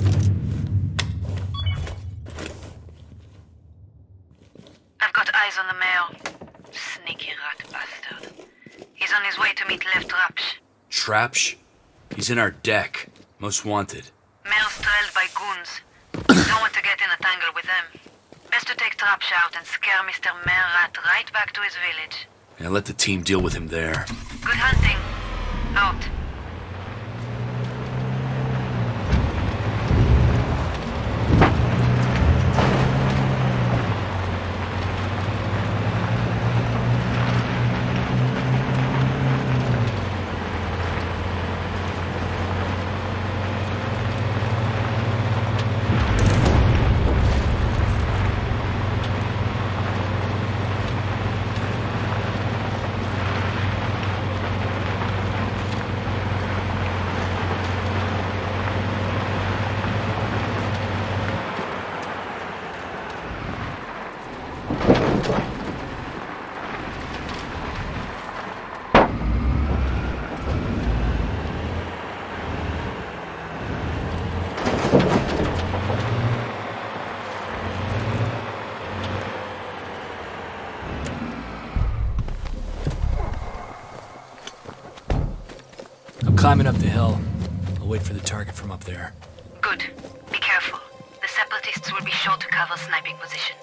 I've got eyes on the mayor. Sneaky rat bastard. He's on his way to meet Lev Trapsh. Trapsh? He's in our deck. Most wanted. Mayor's trailed by goons. Don't want to get in a tangle with them. Best to take Trapsh out and scare Mr. Mayor Rat right back to his village. And let the team deal with him there. Good hunting. Out. Climbing up the hill. I'll wait for the target from up there. Good. Be careful. The separatists will be sure to cover sniping positions.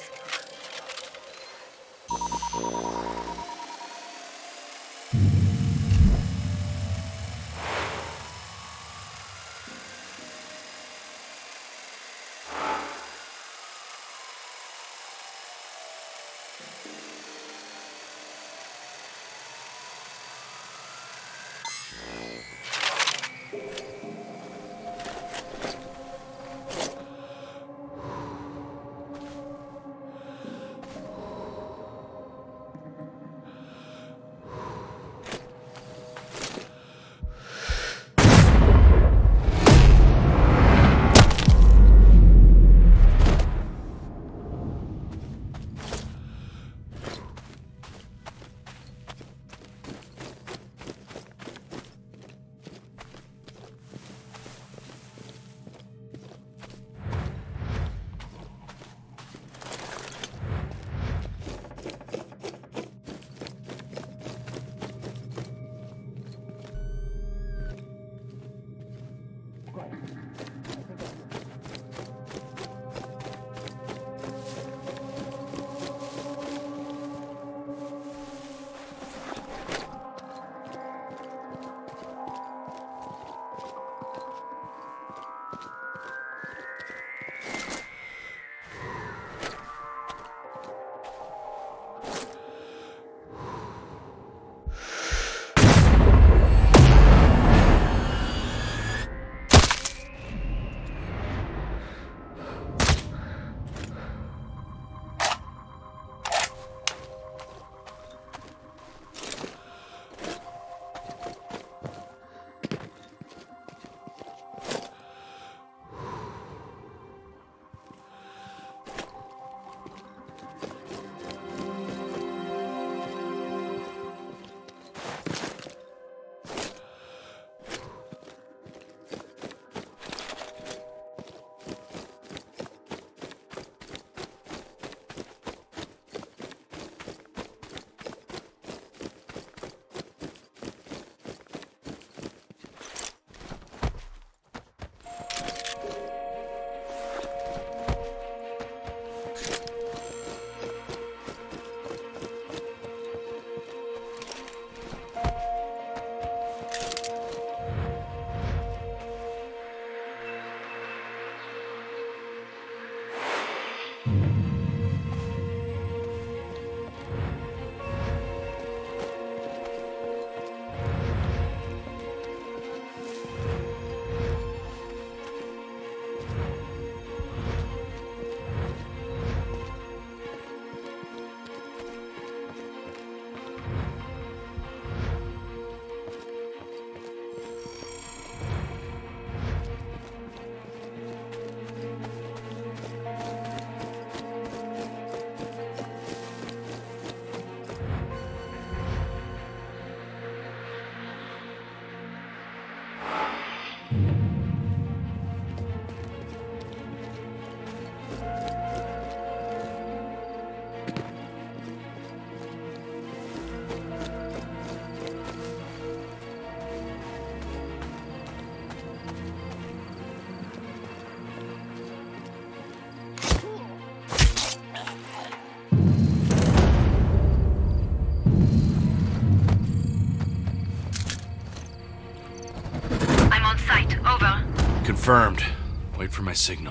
Confirmed. Wait for my signal.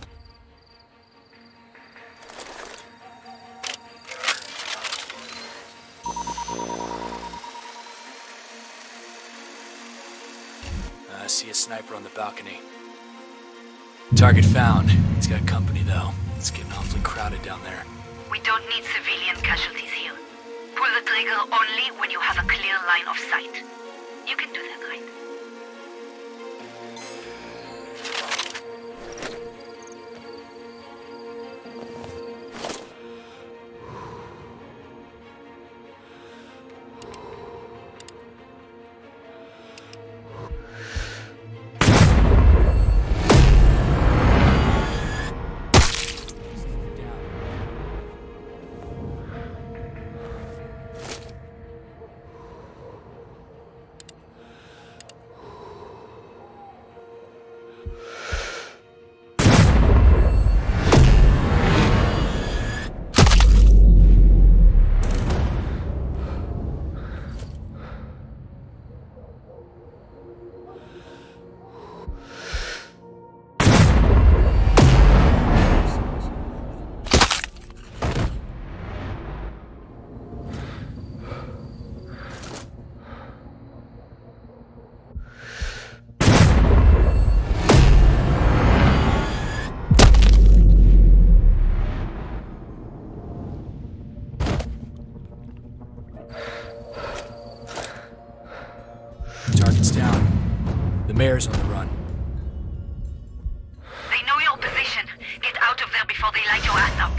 I see a sniper on the balcony. Target found. He's got company, though. It's getting awfully crowded down there. We don't need civilian casualties here. Pull the trigger only when you have a clear line of sight. You can do that, right? Target's down. The mayor's on the run. They know your position. Get out of there before they light your ass up.